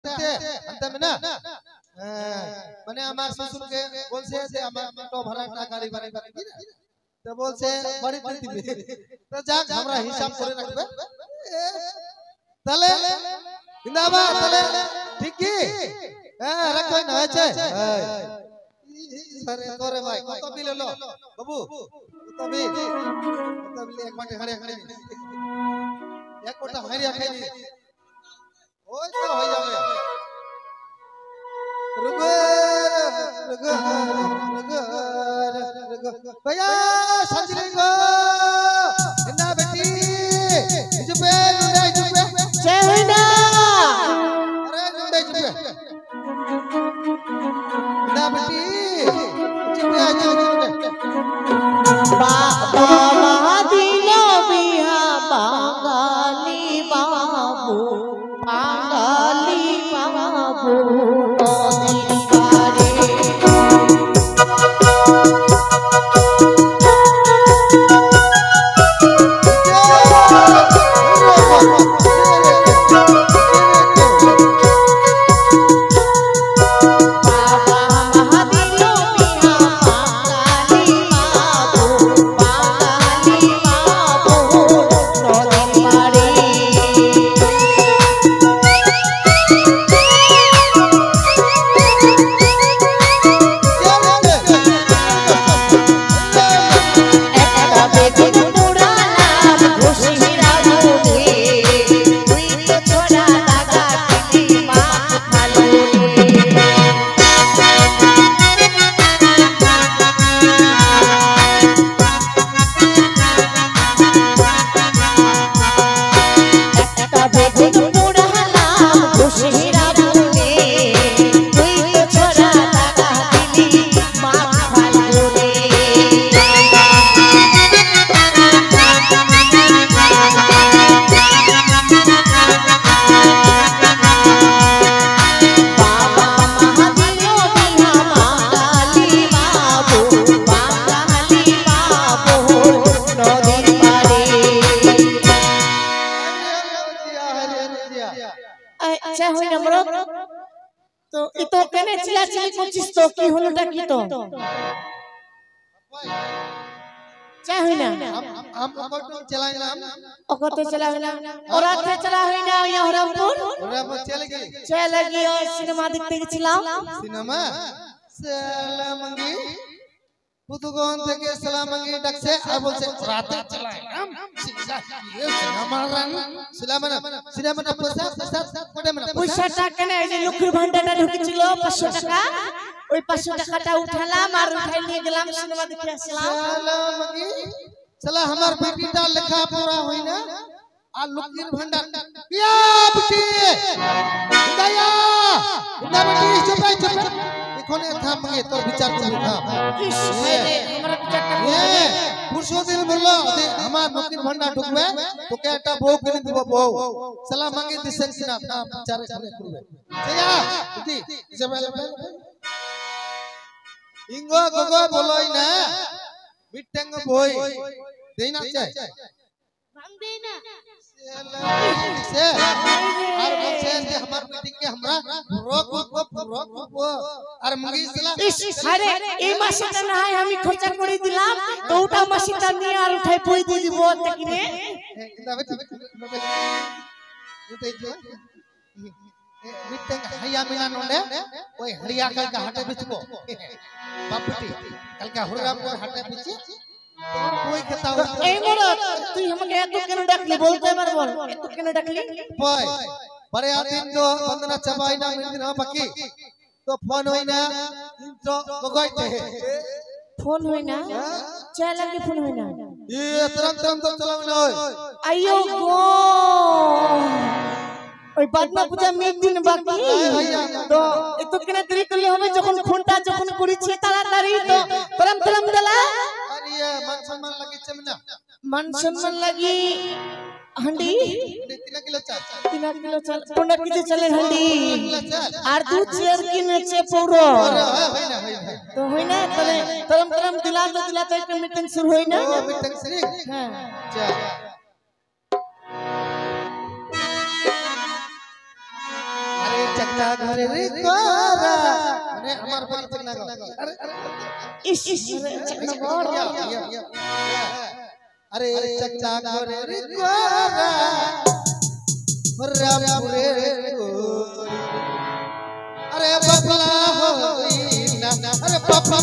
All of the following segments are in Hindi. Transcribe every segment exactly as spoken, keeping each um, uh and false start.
अंत में ना মানে আমার শ্বশুরকে বলছে যে আমার টো ভাড়া টাকা গাড়ি বাড়ি বাড়ি তো বলছে বাড়িতে দিবে তো যাক আমরা হিসাব করে রাখবে তাহলে জিন্দাবাদ তাহলে ঠিক কি হ্যাঁ রাখো না হয়েছে আরে তোরে ভাই কত বিল হলো বাবু কত বিল কত বিল এক বাটি হাড়ে হাড়ে এক কোটা হাড়িয়া খাইনি ওই তো হয়ে যাবে रुको रुको रुको रुको भैया संजली को इन्ना बेटी जुबे जुबे जुबे जय हिंदा अरे जुबे जुबे इन्ना बेटी जुबे जुबे बाबा दिलो बिया बांगाली बाबू बांगाली बाबू तो इतो केने चिला चिली कोचिस तो की होलोटा की तो चाय होइना हम हम अकटो चलाए ना अकटो चला होइना और आथे चला होइना या हरमपुर हरमपुर चल गई चल गई और सिनेमा देखते गेছিলাম सिनेमा সালামঙ্গি পুতুগন থেকে সালামঙ্গি ডাকছে আর বলছে রাতে চলাইলাম সিনেমা রান সিনেমা সিনেমাটা পয়সা পয়সা কোটে মানে পয়সাটা কেন এই যে লক্ষ্মীর ভান্ডারটা ঢুকেছিল পাঁচশো টাকা ওই পাঁচশো টাকাটা উঠালাম আর উঠাই নিয়ে গেলাম সিনেমা দেখে আসলাম সালামঙ্গি চলা আমার বেটিটা লেখা পড়া হই না আর লক্ষ্মীর ভান্ডার ইয়া বেটি দয়া না বেটি চুপ চুপ এখানে থামগে তোর বিচার করবি থাম हमरा বিচারটা এ পুরুষদের বললো যে আমার লক্ষ্মীর ভান্ডার ঢুকবে তোকে একটা বউ কিনে দিব বউ সালাম মাঙ্গি দিছেন কিনা না বিচার করে করবে যা বেটি জবাল ইঙ্গো গগো বলই না বিট্টাঙ্গ বই দেই না চাই ভাঙ দেই না से और बच्चे से हमार मीटिंग के हमरा रोक रोक रोक रोक और मंगीसला अरे ए মাসিটা না হয় আমি খরচা করে দিলাম তো ওটা মাসিটা নিয়ে আর উঠাই পই দিয়ে দিব তকিনে बिट्टंग हया मिला नोंडे ओय हड़िया कल का हटे बिचको बापटी कल का हुररामपुर हटे बिची कोई कहता हो ए मोर তুই আমাকে এত কেন ডাকলি বলতে পার বল এত কেন ডাকলি পয় পরে আদিন তো বন্দনা চাবাই না মিল দিন বাকি তো ফোন হই না তো গগইতে ফোন হই না চাই লাগে ফোন হই না এ তরম তরম তো চলাও না ওই আইয়ো গো ওই বাদনা পূজা মেন দিন বাকি তো এত কেন দেরি করলে হবে যখন ফোনটা যখন করেছি তাড়াতাড়ি তো তরম তরম দলা अरे मन सम्मान लगी चमना मन सम्मान लगी हंडी तीन किलो चाल तीन किलो चाल टोना किजे चले हंडी और दो चेयर किनेছে পুরো তো হই না তাহলে তরম তরম দিলা তো দিলা তো একটা মিটিং শুরু হই না মিটিং শুরু হ্যাঁ চল अरे चक চাকটা ঘরে রে করা মানে আমার পাল থেকে লাগা আরে ইস ইস চাকনা ঘর আরে চাকটা ঘরে রে করা রামপুরে अरे बपला होई ना अरे बपला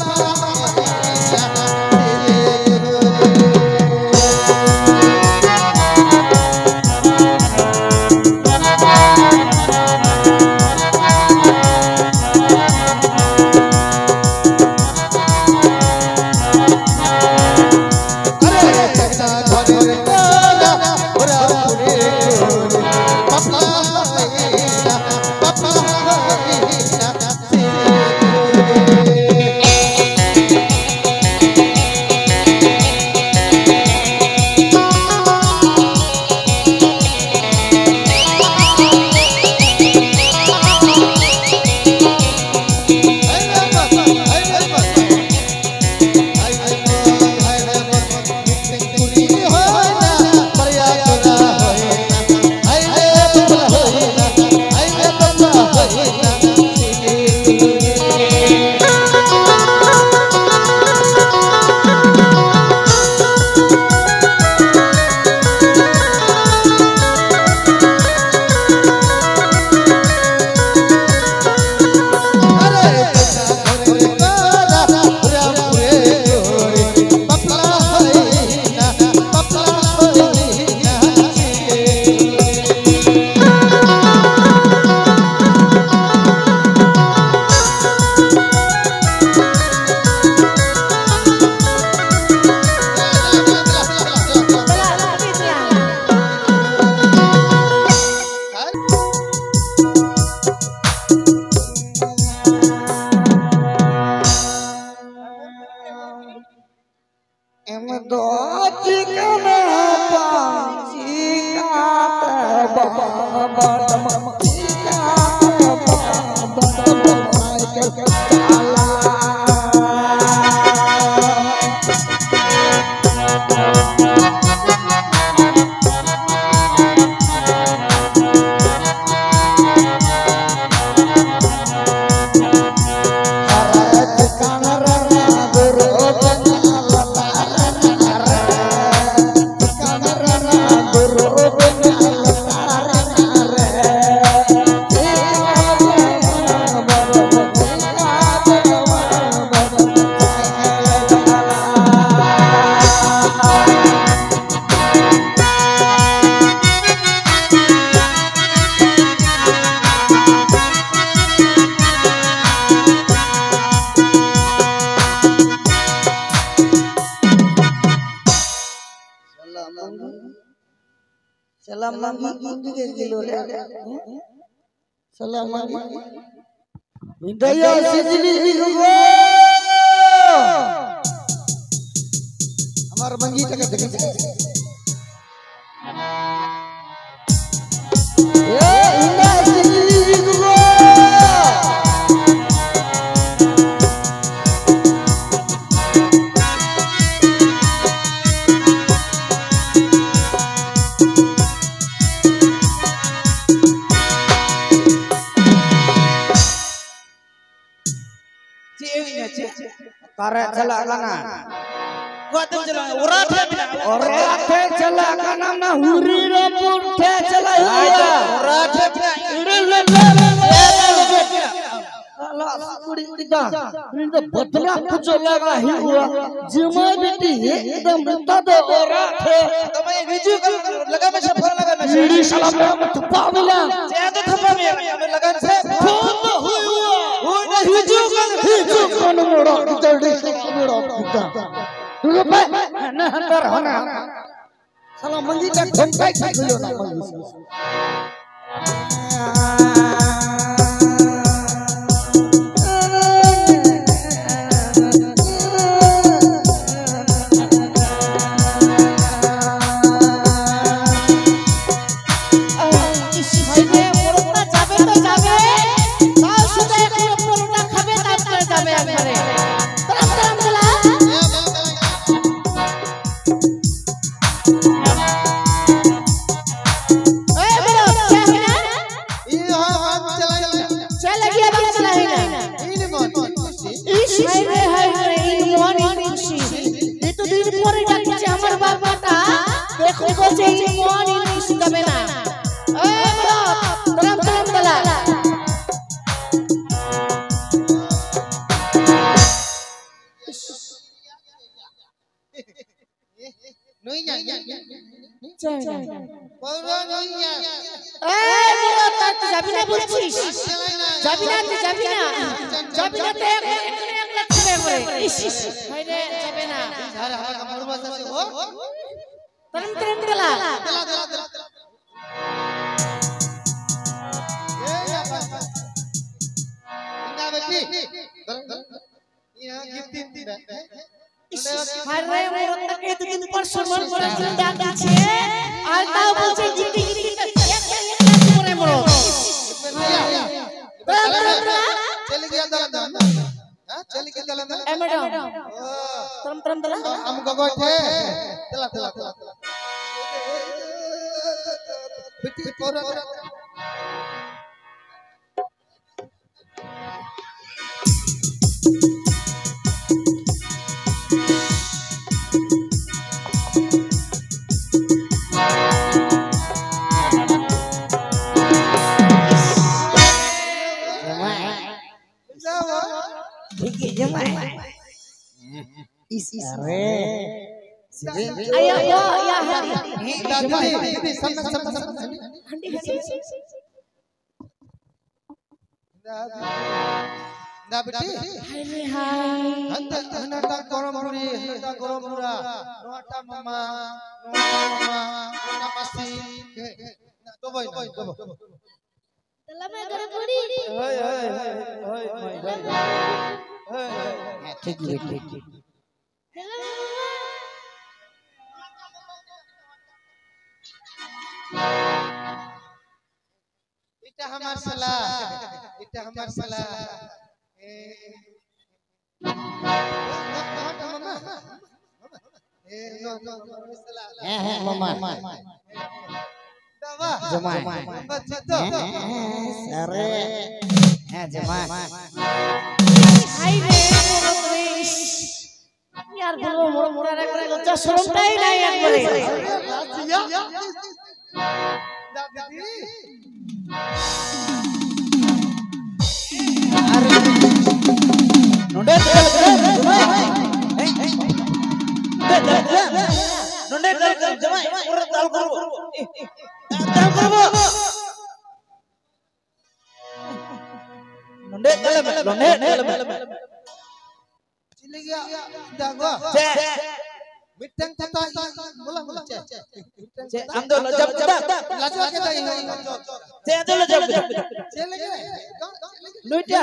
सलाम मांगी गुंदी के किलो रे सलाम मांगी दया सिजली गो हमार मंगी तक देख ए इंदा सिजली गो तारे चला गाना गोतम चला ओराठे बिना ओराठे चला गाना ना हुरी रे पुरठे चला ओराठे बिना इड़े ले ले ला कुड़ी दा इनका बदला कुछ लगा ही हुआ जिमा बेटी एकदम तद ओराठे તમે બીજું લગા મે સફર લગા મે सीढ़ी सलाम में थप्पा मिला જે તો થપ્પા મે અમે લગન છે खून हुआ હું બીજું हिजू कोन मोड़ा जल्दी से मोड़ा पिता रुपए ना अंदर होना साला मंगी का घंटा ही खिलो ना मंगी মনি কিছু যাবে না এই বলো তরম তরম দলা নই না বড় নই না এই বলো তার তুই যাবি না বলছিস যাবি না তুই যাবি না যাবি না তো এক এক লাখ ছেড়ে পড়ে হায়রে যাবে না আরে হারা মরবাস আছে ও তরম তরম দলা দলা দলা দলা এই আপা ইনা বেটি ইয়া গিফট দিন হায়রে মোরতকে এতদিন পর সম্মান করার জন্য ডাক দিচ্ছে আর তাও বলছে জিটি জিটি এক এক লাখ করে মোর चली गया दला दला हां चली गया दला दला ए मैडम तरम तरम दला हमको बैठे दला दला दला बेटी कोरा अरे ayo yo ya hari दीदी दीदी सामने सामने सामने हंडी हंडी ना बेटी हाय हाय हंत हनता गरम पुरी हनता गरम पुरा नोटा मामा नोटा मामा नोटा मासी तो भाई तो दला में गरम पूरी हाय हाय हाय हाय हाय ठीक ठीक ठीक এটা আমার সালা এটা আমার সালা এ মামা এ নো নো সালা হ্যাঁ হ্যাঁ মামা দাবা জমাই বাচ্চা अरे হ্যাঁ জমাই হাই রে মোরত্রিশ यार বলবো মোর মোরা রে করে লজ্জা শরমটাই নাই একবারে দাদি नुंडे नुंडे जमाई पूरा ताल करबो ताल करबो नुंडे तले नुंडे तले चली गया दागो मिटंग तता बोला बोला चे चे अंदो लजब दा लाजो के दई चे अंदो लजब चले गए लुटा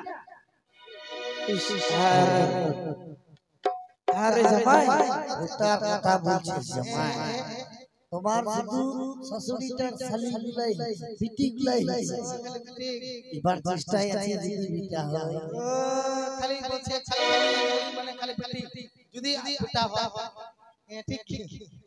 আরে জামাই ওটা কথা বলছিস জামাই তোমার শুধু শাশুড়িটার শালি গুলাই বিটি গুলাই এবার চেষ্টায় আছে যদি বিটা হয় খালি বলছে খালি খালি মানে খালি বেটি যদি বেটা হয় ঠিক ঠিক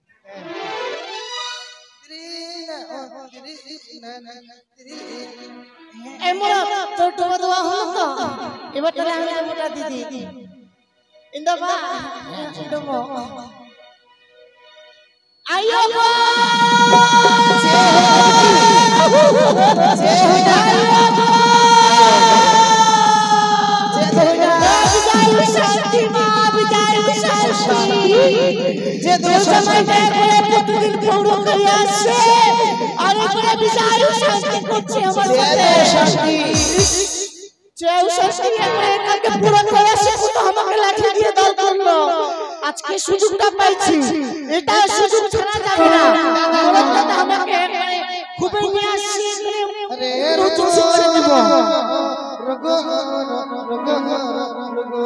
এই মোরা তোর টোবা দেওয়া হলো তো এবার তাহলে আমি মোটা দিদি ইন্দা বা ডমো আইও গো জে আইও গো জে শান্তি মা বিদায় শান্তি যে দো সময়টা করে প্রতিদিন পৌরো করে আসে আর করে বিদায় শান্তি করছে আমার শান্তি চেউ শান্তি করে কালকে পুরো করে আসে তো আমাকে লাঠি দিয়ে দল করলো আজকে সুযোগটা পাইছি এটা সুযোগ ছাড়া যাবে না ওরা আমাকে খুবই নিয়ে আসছে আরে রুচি করে দেব রগো রগো রগো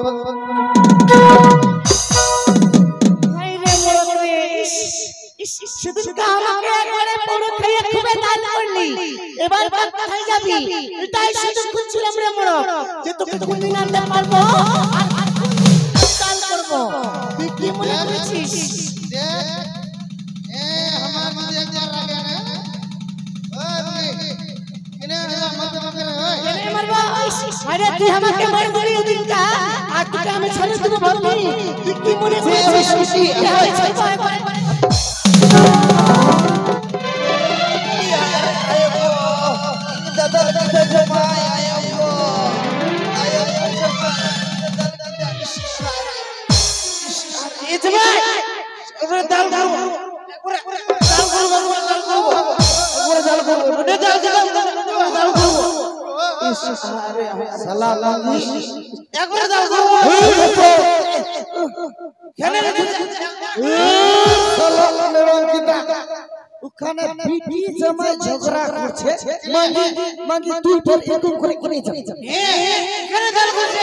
হাই রে মোরে সেদিন কা আমাকে একবারে পুরো খাইয়ে খুবে দান করলি এবার বাদ খাই যাবি এটাই সুযোগ খুঁজছিলাম রে মোর যে তোকে তুমি দিন আনতে পারবো আর কাল করব তুই কি মনে করছিস যে এ আমার মধ্যে একবার লাগে না ওই এনে মত মত ওই এনে মারবা আরে তুই আমাকে মার দিলি ওদিনটা আর তোকে আমি ছেড়ে দেব ভাবলি তুই কি মনে করছিস সালা মাগি একবার দাও গো খেলে সালা মেরঙ্কিতা ওখানে বিটি জামাই ঝগড়া করছে মাগি মাগি তুই তোর এরকম করে করে যা এখানে দাঁড় করছে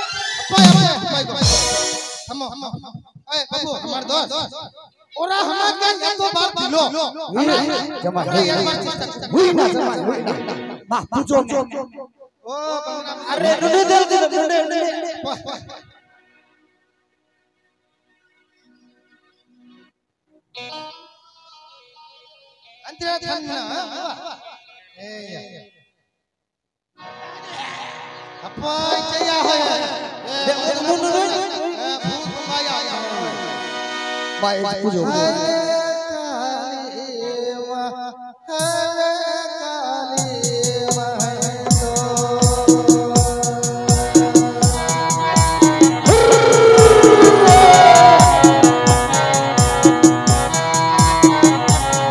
থামো এই বাবু আমার দোস্ত ওরা আমাকে এতবার দিল জামাই ওরা একবার চেষ্টা করছে হুই না জামাই হুই না মা বুঝো ও আরে নুনে দেল দে নুনে নুনে अंतरा छन्ना ए अपा चया है ए भूत माया ভাই বুঝো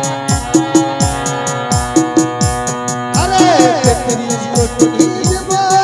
अरे तेरी